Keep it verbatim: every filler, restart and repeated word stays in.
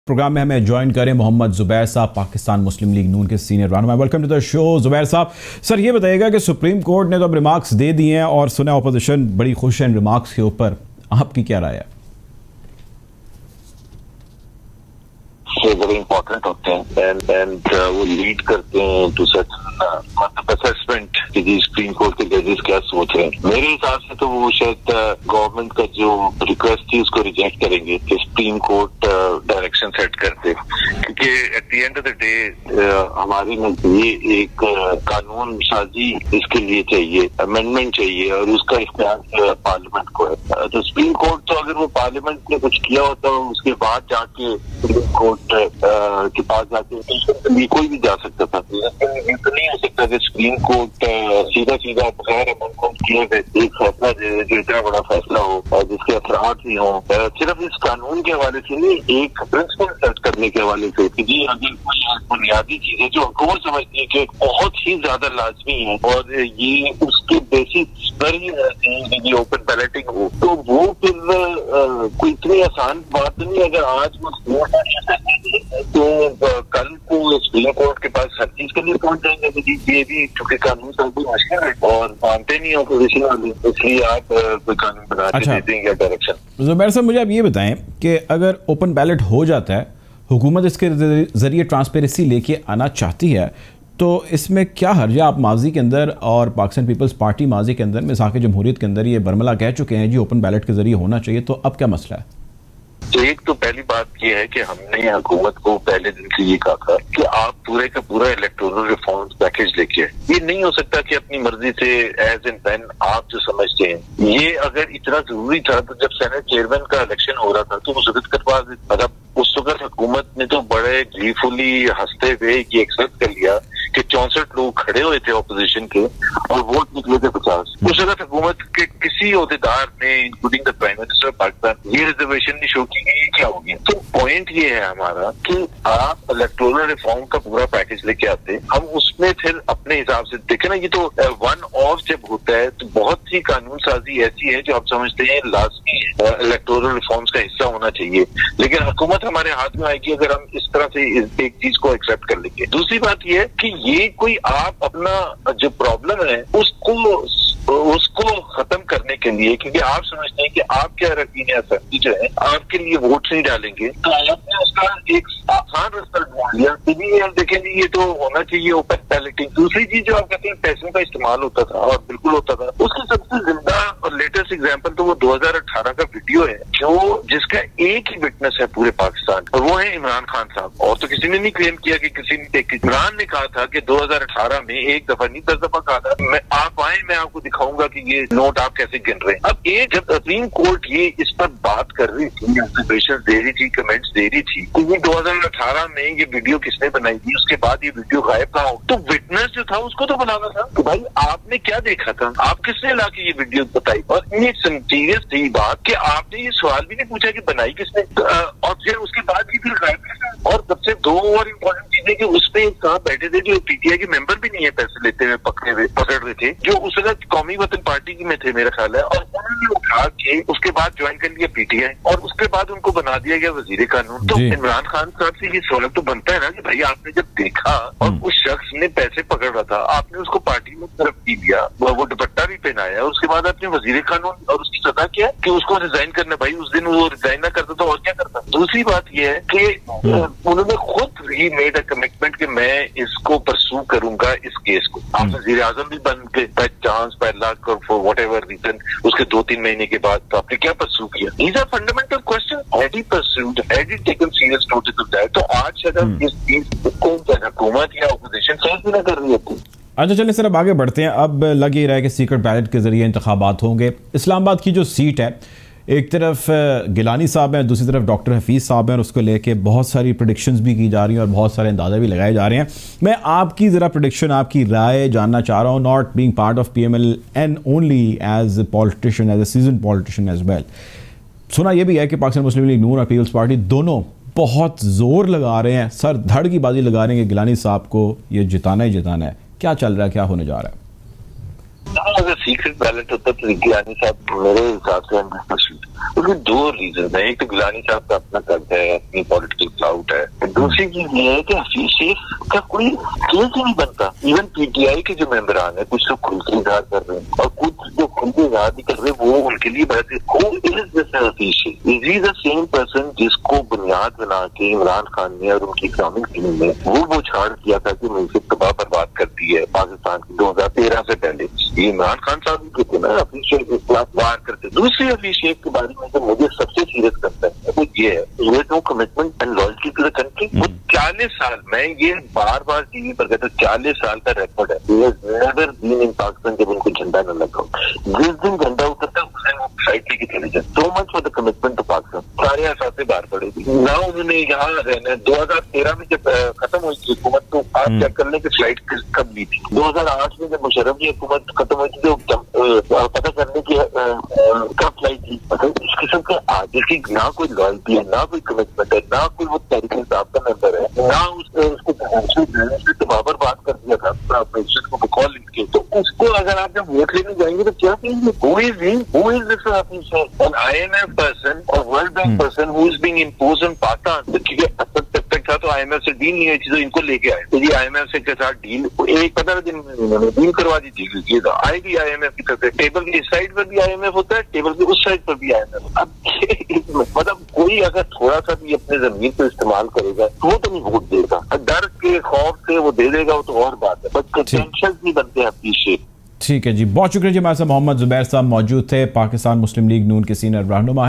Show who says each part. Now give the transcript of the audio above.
Speaker 1: Programme में हमें join करें मोहम्मद जुबैर साहब, पाकिस्तान मुस्लिम लीग नून के सीनियर रहनुमा। Welcome to the show Zubair साहब। सर ये बताइएगा कि सुप्रीम कोर्ट ने तो अब रिमार्क्स दे दिए हैं और सुना अपोजिशन बड़ी खुश है इन रिमार्क्स के ऊपर, आपकी क्या राय है?
Speaker 2: से बड़े इम्पोर्टेंट होते हैं एंड एंड वो लीड करते हैं टू सच असेसमेंट कि जी सुप्रीम कोर्ट के जजेस क्या सोच रहे हैं। मेरे हिसाब से तो वो शायद गवर्नमेंट का जो रिक्वेस्ट थी उसको रिजेक्ट करेंगे कि सुप्रीम कोर्ट डायरेक्शन सेट करते, क्योंकि at the end of the day हमारे नजदीक एक कानून साजी इसके लिए चाहिए, अमेंडमेंट चाहिए और उसका इख्तियार पार्लियामेंट को है। तो सुप्रीम कोर्ट तो अगर वो पार्लियामेंट ने कुछ किया होता उसके बाद जाके सुप्रीम कोर्ट के पास जाके कोई भी जा सकता था। ये तो नहीं हो सकता कि सुप्रीम कोर्ट सीधा सीधा बगैर अमेंडमेंट किए हुए एक फैसला जो इतना बड़ा फैसला हो और जिसके असरात ही हो, सिर्फ इस कानून के हवाले से नहीं, एक प्रिंसिपल सेट करने के हवाले से कि जी अगर कोई बुनियादी चीजें जो हुकूमत समझती है कि बहुत ही ज्यादा लाजमी है और ये उसके बेसिस पर ही रहती ओपन बैलेटिंग हो, तो वो फिर कोई इतनी आसान बात नहीं। अगर आज वो तो कल को सुप्रीम कोर्ट के पास हर चीज के लिए पहुंच जाएंगे कि जी ये भी चूंकि कानून सब भी मुश्किल है और मानते नहीं हो पोजिशन वाले, इसलिए आप कोई कानून बना के दे देंगे डायरेक्शन।
Speaker 1: जुबैर साहब मुझे आप ये बताएं कि अगर ओपन बैलेट हो जाता है, हुकूमत इसके जरिए ट्रांसपेरेंसी लेके आना चाहती है, तो इसमें क्या हर्ज है? आप माजी के अंदर और पाकिस्तान पीपल्स पार्टी माजी के अंदर मिसाक जमहूरियत के अंदर ये बरमला कह चुके हैं जी ओपन बैलेट के जरिए होना चाहिए, तो अब क्या मसला है?
Speaker 2: तो एक तो पहली बात यह है कि हमने हुकूमत को पहले दिन से ये कहा था कि आप पूरे का पूरा इलेक्टोरल रिफॉर्म्स पैकेज लेके, ये नहीं हो सकता कि अपनी मर्जी से एज एंड व्हेन आप जो समझते हैं। ये अगर इतना जरूरी था तो जब सेनेट चेयरमैन का इलेक्शन हो रहा था तो वो जरूरत करवा देते। मतलब उस वक्त हुकूमत ने तो बड़े ग्रीफुली हंसते हुए ये एक्सेप्ट कर लिया कि चौसठ लोग खड़े हुए थे ऑपोजिशन के और वोट निकले थे पचास। उस वक्त हुकूमत के किसी ओहदेदार ने including the prime minister of Pakistan ये रिजर्वेशन नहीं शो की गई, क्या हो गया? तो पॉइंट ये है हमारा कि आप इलेक्टोरल रिफॉर्म का पूरा पैकेज लेके आते, हम उसमें फिर अपने हिसाब से देखे ना। ये तो वन ऑफ जब होता है तो बहुत सी कानून साजी ऐसी है जो आप समझते हैं लाजमी इलेक्टोरल रिफॉर्म्स का हिस्सा होना चाहिए, लेकिन हुकूमत हमारे हाथ में आएगी अगर हम इस तरह से एक चीज को एक्सेप्ट कर लेंगे। दूसरी बात यह है कि ये कोई आप अपना जो प्रॉब्लम है उसको उसको खत्म करने के लिए, क्योंकि आप समझते हैं कि आपके अरकान असेंबली जो है आपके लिए वोट नहीं डालेंगे, तो आपने उसका एक आसान रास्ता ढूंढ लिया। देखेंगे ये तो होना चाहिए ओपन बैलेटिंग। दूसरी चीज जो आप कहते हैं पैसों का इस्तेमाल होता था और बिल्कुल होता था, उसकी सबसे जिंदा और लेटेस्ट एग्जाम्पल तो वो दो हजार अठारह का वीडियो है जो जिसका एक ही विटनेस है पूरे पाकिस्तान, और वो है इमरान खान साहब। और तो किसी ने नहीं क्लेम किया कि किसी ने देखी। इमरान ने कहा था कि दो हजार अठारह में एक दफा नहीं दस दफा कहा था मैं आप आए मैं आपको दिखाऊंगा कि ये नोट आप कैसे गिन रहे हैं। अब एक जब सुप्रीम कोर्ट ये इस पर बात कर रही थी, ऑब्जर्वेशन दे रही थी, कमेंट्स दे रही थी, तो ये दो हजार अठारह में ये वीडियो किसने बनाई थी, उसके बाद ये वीडियो गायब कहा हो, तो विटनेस जो था उसको तो बनाना था। तो भाई आपने क्या देखा था, आप किसने ला के ये वीडियो बताई? और ये सीरियस थी बात कि आपने ये सवाल भी नहीं पूछा कि बनाई किसने, और फिर उसके बाद भी फिर गायब। और सबसे दो और इम्पोर्टेंट चीजें कि उसमें साहब बैठे थे जो पीटीआई के मेंबर भी नहीं है, पैसे लेते हुए पकड़े हुए पकड़ रहे थे, जो उस वक्त कौमी वतन पार्टी की में थे मेरा ख्याल है, और उन्होंने उठा के उसके बाद ज्वाइन कर लिया पीटीआई और उसके बाद उनको बना दिया गया वजीर कानून। तो इमरान खान साहब से ये सवाल तो बनता है ना कि भाई आपने जब देखा और उस शख्स ने पैसे पकड़ रहा था, आपने उसको पार्टी में तरफ की दिया, वो दुपट्टा भी पहनाया, उसके बाद आपने वजीर कानून और उसकी सजा क्या है कि उसको रिजाइन करना। भाई उस दिन वो रिजाइन ना करता तो और क्या करता? दूसरी बात यह है कि उन्होंने खुद ही मेड अ कमिटमेंट कि मैं इसको परसू करूंगा इस केस को। आप वजीर आजम भी बन के बाय चांस बाय लक और फॉर वट एवर रीजन उसके दो तीन महीने के बाद तो आपने क्या परसू किया? These are fundamental question. Had he pursued, had he taken serious notice of that, तो आज शायद इस चीज को हुकूमत या ऑपोजिशन फेस भी ना कर रही होती।
Speaker 1: अच्छा चलिए सर अब आगे बढ़ते हैं। अब लग ही रहा है कि सीक्रेट बैलेट के जरिए इंतखाबात होंगे। इस्लामाबाद की जो सीट है, एक तरफ गिलानी साहब हैं, दूसरी तरफ डॉक्टर हफीज़ साहब हैं, और उसको लेके बहुत सारी प्रेडिक्शंस भी की जा रही हैं और बहुत सारे अंदाज़े भी लगाए जा रहे हैं। मैं आपकी ज़रा प्रेडिक्शन, आपकी राय जानना चाह रहा हूँ, not being part of P M L N only as a politician, as a seasoned politician as well. सुना यह भी है कि पाकिस्तान मुस्लिम लीग नून और पीपल्स पार्टी दोनों बहुत जोर लगा रहे हैं, सर धड़ की बाजी लगा रहे हैं कि गिलानी साहब को ये जिताना ही जिताना है। क्या चल रहा है, क्या होने जा रहा है?
Speaker 2: सीक्रेट बैलेट होता तो गिलानी साहब मेरे हिसाब से हंड्रेड परसेंट, क्योंकि दो रीजन है। एक तो गिलानी साहब का अपना कर्ज है, अपनी पॉलिटिकल क्लाउड है। दूसरी चीज ये है कि हफीज शेख का कोई केस ही नहीं बनता। इवन पीटीआई के जो मेंबरान है कुछ लोग खुल के इजहार कर रहे हैं और कुछ जो खुल के इजहार नहीं कर रहे वो उनके लिए बहुत Hafeez Sheikh is he the same person जिसको बुनियाद बना के इमरान खान ने और उनकी इस्लामिक टीम ने वो वो छाड़ किया था कि मुझे तबाह बर्बाद करती है पाकिस्तान की दो हजार तेरह से पहले। ये इमरान खान साहब भी कहते ना हफीज शेख के खिलाफ वार करते। दूसरी हफीज शेख के बारे में जो मुझे सबसे सीरियस करता है वो ये है, ये no commitment and loyalty to the country. वो चालीस साल, मैं ये बार बार टीवी पर कहता हूँ, चालीस साल का रिकॉर्ड है। नेवर बीन इन पाकिस्तान जब उनको झंडा न लगा। जिस दिन झंडा उतरता उस दिन वो फ्लाइट लेके चले जाते। So much for the commitment to Pakistan. सारे एहसास बाहर पड़ेगी ना उन्होंने यहाँ रहना। दो हजार तेरह में जब खत्म हुई थी हुकूमत तो आप चेक कर लें कि फ्लाइट कब ली थी। दो हजार आठ में जब मुशर्रफ की हुकूमत खत्म हुई थी तो पता करने की कब फ्लाइट थी। इस किस्म के आगे की ना कोई लॉयल्टी है, ना कोई कमिटमेंट है, ना कोई वो तहरीक इंसाफ का मेंबर है, ना उसको उसको तबाबर बात कर दिया था को बकौल लिखके। तो उसको अगर आप जब वोट लेने जाएंगे तो क्या कहेंगे? Who is he? Who is this officer? An I M F person or World Bank person who is being imposed on Pakistan? क्योंकि असद तब तक था तो आई एम एफ से डील नहीं हुई थी तो इनको लेके आए। तो ये आई एम एफ से के साथ डील एक पंद्रह दिन में उन्होंने डील करवा दी थी। ये तो आएगी आई एम एफ की तरफ से। टेबल की इस साइड पर भी आई एम एफ होता है, टेबल की उस साइड पर भी आई एम एफ। अब मतलब कोई अगर थोड़ा सा भी अपने जमीन को इस्तेमाल करेगा तो वो तो नहीं वोट देगा। डर के खौफ से वो दे देगा वो तो और बात है, बट टेंशन नहीं बनते हैं पीछे।
Speaker 1: ठीक है जी, बहुत शुक्रिया जी। हमारे साथ मोहम्मद जुबैर साहब मौजूद थे, पाकिस्तान मुस्लिम लीग नून के सीनियर रहनुमा।